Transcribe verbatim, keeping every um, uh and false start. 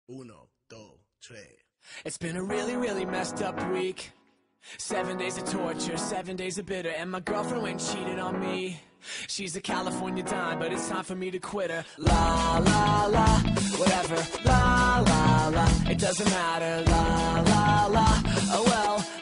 Uno, dos, tres. It's been a really, really messed up week. Seven days of torture, seven days of bitter, and my girlfriend went and cheated on me. She's a California dime, but it's time for me to quit her. La, la, la, whatever. La, la, la, it doesn't matter. La, la, la, oh well.